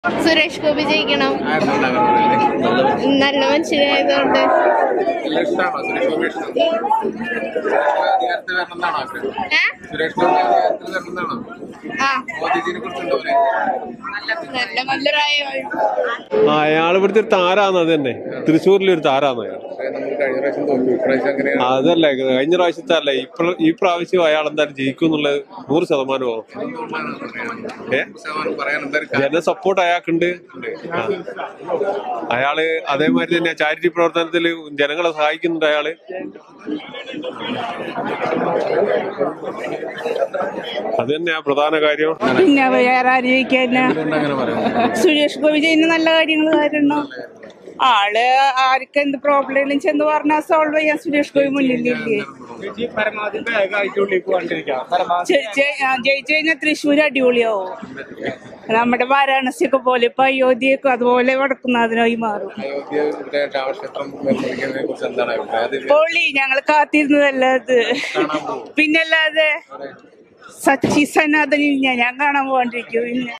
സുരേഷ് ഗോപി ജയിക്കണം. നല്ല മനുഷ്യനായതുകൊണ്ട്. അയാൾ ഇവിടുത്തെ ഒരു താരാന്ന്. അത് തന്നെ, തൃശ്ശൂരിലൊരു താരാന്ന് അയാൾ. അതല്ല, കഴിഞ്ഞ പ്രാവശ്യത്തെ അല്ല, ഈ പ്രാവശ്യം അയാൾ എന്തായാലും ജയിക്കും എന്നുള്ളത് 100% ജന സപ്പോർട്ട് അയാൾക്കുണ്ട്. അയാള് അതേമാതിരി തന്നെ ചാരിറ്റി പ്രവർത്തനത്തിൽ ജനങ്ങളെ സഹായിക്കുന്നുണ്ട് അയാള്. അത് തന്നെയാ പ്രധാന കാര്യം. പിന്നെ വേറെ ആര് ജയിക്കാൻ? സുരേഷ് ഗോപി ചെയ്യുന്ന നല്ല കാര്യങ്ങൾ കാരണം ആള് ആർക്ക് എന്ത് പ്രോബ്ലം ചെന്ന് പറഞ്ഞാൽ സോൾവ് ചെയ്യാൻ സുരേഷ് ഗോപി മുന്നിലില്ലേ. ജയിച്ചു കഴിഞ്ഞാൽ തൃശ്ശൂർ അടിപൊളിയാവും. നമ്മുടെ വാരാണസിയൊക്കെ പോലെ ഇപ്പൊ അയോധ്യയൊക്കെ അതുപോലെ വടക്കുന്നതിനായി മാറും. പൊളി, ഞങ്ങള് കാത്തിരുന്നതല്ല അത്. പിന്നല്ലാതെ സച്ചി സനാതനിൽ ഞാൻ കാണാൻ പോകാണ്ടിരിക്കും. പിന്നെ